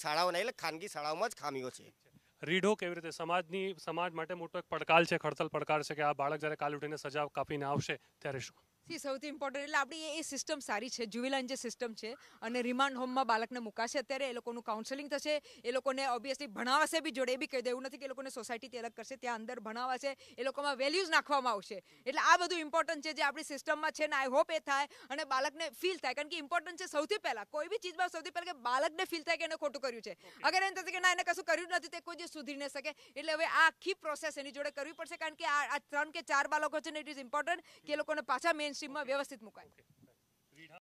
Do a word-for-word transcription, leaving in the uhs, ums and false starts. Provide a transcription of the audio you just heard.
શાળાઓના એટલે ખાનગી શાળાઓમાં જ ખામીઓ છે. રીઢો કેવી રીતે સમાજની સમાજ માટે મોટો એક પડકાર છે, ખડતલ પડકાર છે કે આ બાળક જ્યારે કાલ ઉઠીને સજા કાપીને આવશે ત્યારે શું? સી સૌથી ઇમ્પોર્ટન્ટ એટલે આપણી એ સિસ્ટમ સારી છે, જુવેલાઇન જે સિસ્ટમ છે, અને રિમાન્ડ હોમમાં બાળકને મુકાશે અત્યારે, એ લોકોનું કાઉન્સેલિંગ થશે, એ લોકોને ઓબ્વિયસલી ભણાવશે બી જોડે, એ બી કહી દે એવું નથી કે એ લોકોને સોસાયટીથી અલગ કરશે, ત્યાં અંદર ભણાવશે, એ લોકોમાં વેલ્યુઝ નાખવામાં આવશે. એટલે આ બધું ઇમ્પોર્ટન્ટ છે જે આપણી સિસ્ટમમાં છે ને આઈ હોપ એ થાય અને બાળકને ફીલ થાય, કારણ કે ઇમ્પોર્ટન્ટ છે સૌથી પહેલા કોઈ બી ચીજમાં સૌથી પહેલા કે બાળકને ફીલ થાય કે એને ખોટું કર્યું છે. અગર એમ થશે કે ના એને કશું કર્યું નથી તે કોઈ દિવસ સુધરી ન શકે. એટલે હવે આ આખી પ્રોસેસ એની જોડે કરવી પડશે, કારણ કે આ ત્રણ કે ચાર બાળકો છે ને ઇટ ઇઝ ઇમ્પોર્ટન્ટ કે એ લોકોને પાછા મેઇન સ્ટ્રીમમાં વ્યવસ્થિત મુકાય.